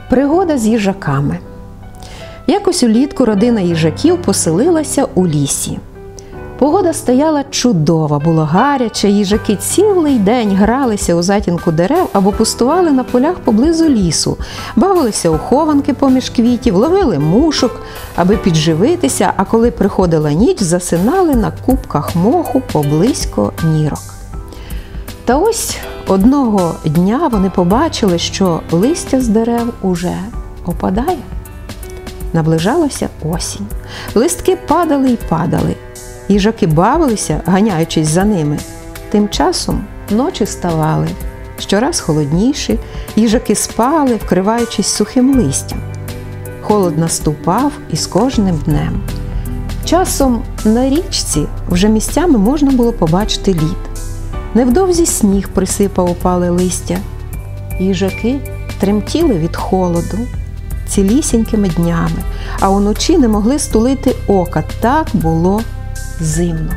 Пригода з їжаками. Якось улітку родина їжаків поселилася у лісі. Погода стояла чудова, було гаряче, їжаки цілий день гралися у затінку дерев або пустували на полях поблизу лісу, бавилися у хованки поміж квітів, ловили мушок, аби підживитися, а коли приходила ніч, засинали на купках моху поблизько нірок. Та ось одного дня вони побачили, що листя з дерев уже опадає. Наближалася осінь. Листки падали й падали. Їжаки бавилися, ганяючись за ними. Тим часом ночі ставали щораз холодніші, їжаки спали, вкриваючись сухим листям. Холод наступав із кожним днем. Часом на річці вже місцями можна було побачити лід. Невдовзі сніг присипав опале листя. Їжаки тремтіли від холоду цілісінькими днями, а уночі не могли стулити ока, так було зимно.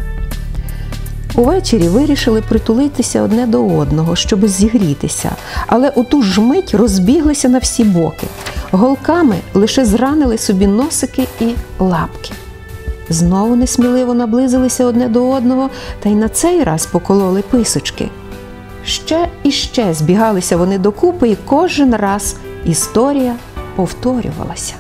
Увечері вирішили притулитися одне до одного, щоб зігрітися, але у ту ж мить розбіглися на всі боки. Голками лише зранили собі носики і лапки. Знову несміливо наблизилися одне до одного, та й на цей раз покололи писочки. Ще і ще збігалися вони докупи, і кожен раз історія повторювалася.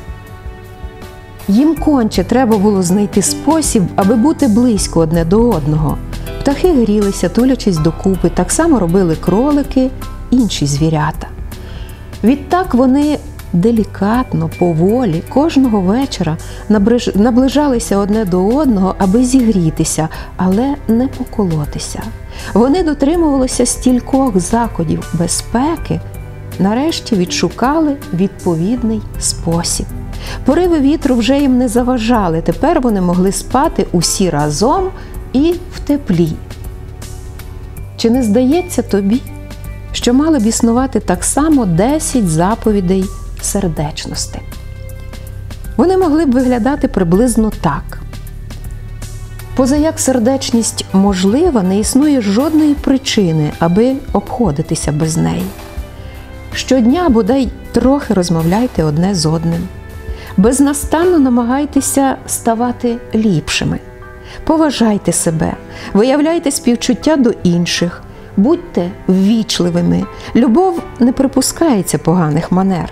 Їм конче треба було знайти спосіб, аби бути близько одне до одного. Птахи грілися, тулячись докупи, так само робили кролики, інші звірята. Відтак вони делікатно, поволі, кожного вечора наближалися одне до одного, аби зігрітися, але не поколотися. Вони дотримувалися стількох заходів безпеки, нарешті відшукали відповідний спосіб. Пориви вітру вже їм не заважали, тепер вони могли спати усі разом і в теплі. Чи не здається тобі, що мали б існувати так само 10 заповідей сердечності? Вони могли б виглядати приблизно так. Позаяк сердечність можлива, не існує жодної причини, аби обходитися без неї. Щодня бодай трохи розмовляйте одне з одним. Безнастанно намагайтеся ставати ліпшими. Поважайте себе, виявляйте співчуття до інших, будьте ввічливими. Любов не припускається поганих манер.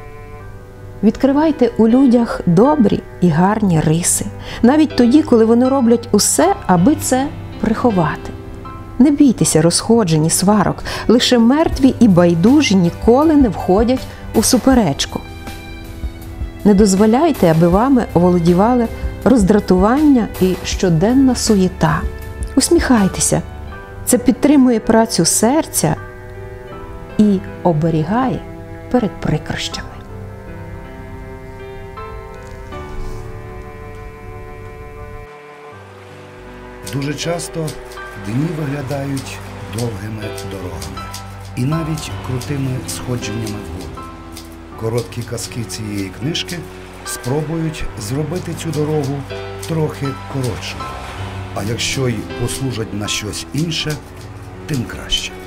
Відкривайте у людях добрі і гарні риси, навіть тоді, коли вони роблять усе, аби це приховати. Не бійтеся розходжень і сварок, лише мертві і байдужі ніколи не входять у суперечку. Не дозволяйте, аби вами оволодівали роздратування і щоденна суєта. Усміхайтеся. Це підтримує працю серця і оберігає перед прикрощами. Дуже часто дні виглядають довгими дорогами і навіть крутими сходженнями вгору. Короткі казки цієї книжки спробують зробити цю дорогу трохи коротшою, а якщо й послужать на щось інше, тим краще.